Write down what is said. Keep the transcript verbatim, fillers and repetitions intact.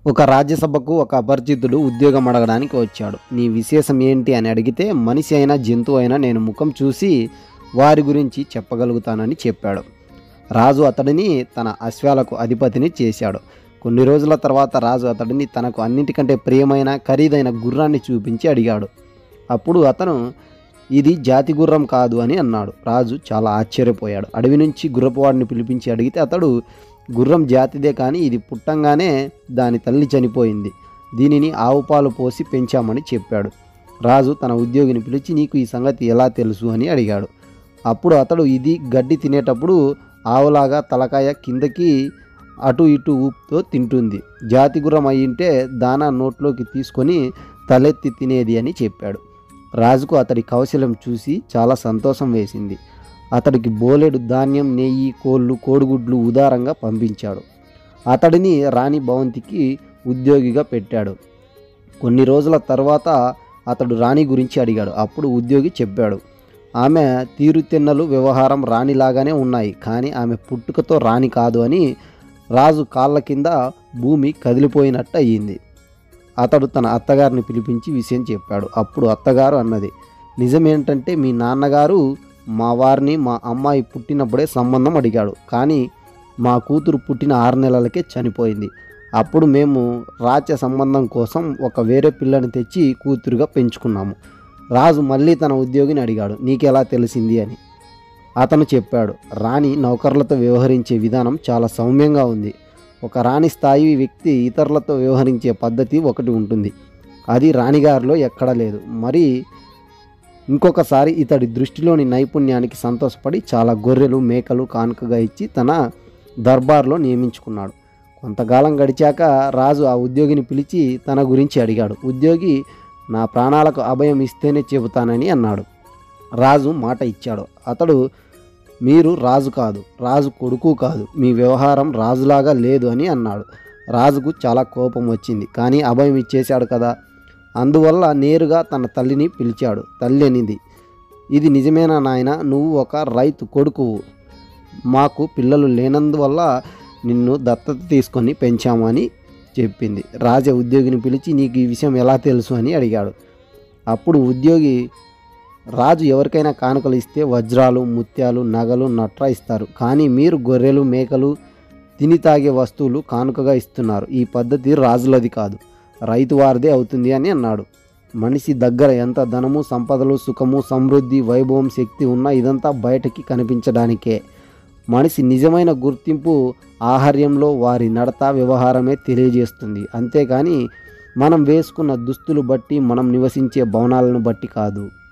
ఒక రాజ్యసభకు ఒక అపరిచితుడు ఉద్యోగం అడగడానికి వచ్చాడు. నీ విశేషం ఏంటి అని అడిగితే, మనిషి అయినా జంతువు అయినా నేను ముఖం చూసి వారి గురించి చెప్పగలుగుతానని చెప్పాడు. రాజు అతడిని తన అశ్వాలకు అధిపతిని చేశాడు. కొన్ని రోజుల తర్వాత రాజు అతడిని తనకు అన్నిటికంటే ప్రియమైన ఖరీదైన గుర్రాన్ని చూపించి అడిగాడు. అప్పుడు అతను, ఇది జాతి గుర్రం కాదు అని అన్నాడు. రాజు చాలా ఆశ్చర్యపోయాడు. అడవి నుంచి గుర్రపువాడిని పిలిపించి అడిగితే అతడు, గుర్రం జాతిదే, కానీ ఇది పుట్టంగానే దాని తల్లి చనిపోయింది. దీనిని ఆవు పాలు పోసి పెంచామని చెప్పాడు. రాజు తన ఉద్యోగిని పిలిచి, నీకు ఈ సంగతి ఎలా తెలుసు అని అడిగాడు. అప్పుడు అతడు, ఇది గడ్డి తినేటప్పుడు ఆవులాగా తలకాయ కిందకి అటు ఇటు ఊపుతో తింటుంది. జాతి గుర్రం అయ్యింటే దానా నోట్లోకి తీసుకొని తలెత్తి తినేది అని చెప్పాడు. రాజుకు అతడి కౌశలం చూసి చాలా సంతోషం వేసింది. అతడికి బోలెడు ధాన్యం, నెయ్యి, కోళ్ళు, కోడిగుడ్లు ఉదారంగా పంపించాడు. అతడిని రాణి భవంతికి ఉద్యోగిగా పెట్టాడు. కొన్ని రోజుల తర్వాత అతడు రాణి గురించి అడిగాడు. అప్పుడు ఉద్యోగి చెప్పాడు, ఆమె తీరుతెన్నలు వ్యవహారం రాణిలాగానే ఉన్నాయి, కానీ ఆమె పుట్టుకతో రాణి కాదు అని. రాజు కాళ్ళ కింద భూమి కదిలిపోయినట్టు అయ్యింది. అతడు తన అత్తగారిని పిలిపించి విషయం చెప్పాడు. అప్పుడు అత్తగారు అన్నది, నిజమేంటంటే మీ నాన్నగారు మా వారిని మా అమ్మాయి పుట్టినప్పుడే సంబంధం అడిగాడు, కానీ మా కూతురు పుట్టిన ఆరు నెలలకే చనిపోయింది. అప్పుడు మేము రాజ్య సంబంధం కోసం ఒక వేరే పిల్లని తెచ్చి కూతురుగా పెంచుకున్నాము. రాజు మళ్ళీ తన ఉద్యోగిని అడిగాడు, నీకెలా తెలిసింది అని. అతను చెప్పాడు, రాణి నౌకర్లతో వ్యవహరించే విధానం చాలా సౌమ్యంగా ఉంది. ఒక రాణి స్థాయి వ్యక్తి ఇతరులతో వ్యవహరించే పద్ధతి ఒకటి ఉంటుంది, అది రాణిగారిలో ఎక్కడా లేదు. మరి ఇంకొకసారి ఇతడి దృష్టిలోని నైపుణ్యానికి సంతోషపడి చాలా గొర్రెలు, మేకలు కానుకగా ఇచ్చి తన దర్బార్లో నియమించుకున్నాడు. కొంతకాలం గడిచాక రాజు ఆ ఉద్యోగిని పిలిచి తన గురించి అడిగాడు. ఉద్యోగి, నా ప్రాణాలకు అభయం ఇస్తేనే చెబుతానని అన్నాడు. రాజు మాట ఇచ్చాడు. అతడు, మీరు రాజు కాదు, రాజు కొడుకు కాదు, మీ వ్యవహారం రాజులాగా లేదు అని అన్నాడు. రాజుకు చాలా కోపం వచ్చింది, కానీ అభయం ఇచ్చేశాడు కదా. అందువల్ల నేరుగా తన తల్లిని పిలిచాడు. తల్లి అనింది, ఇది నిజమేనా నాయన, నువ్వు ఒక రైతు కొడుకువు, మాకు పిల్లలు లేనందువల్ల నిన్ను దత్తత తీసుకొని పెంచాము అని చెప్పింది. రాజా ఉద్యోగిని పిలిచి, నీకు ఈ విషయం ఎలా తెలుసు అని అడిగాడు. అప్పుడు ఉద్యోగి, రాజు ఎవరికైనా కానుకలు ఇస్తే వజ్రాలు, ముత్యాలు, నగలు, నట్ర ఇస్తారు, కానీ మీరు గొర్రెలు, మేకలు, తిని తాగే వస్తువులు కానుకగా ఇస్తున్నారు. ఈ పద్ధతి రాజులది కాదు, రైతు వారిదే అవుతుంది అని అన్నాడు. మనిషి దగ్గర ఎంత ధనము, సంపదలు, సుఖము, సమృద్ధి, వైభవం, శక్తి ఉన్నా ఇదంతా బయటకి కనిపించడానికే. మనిషి నిజమైన గుర్తింపు ఆహార్యంలో, వారి నడత, వ్యవహారమే తెలియజేస్తుంది, అంతేకాని మనం వేసుకున్న దుస్తులు బట్టి, మనం నివసించే భవనాలను బట్టి కాదు.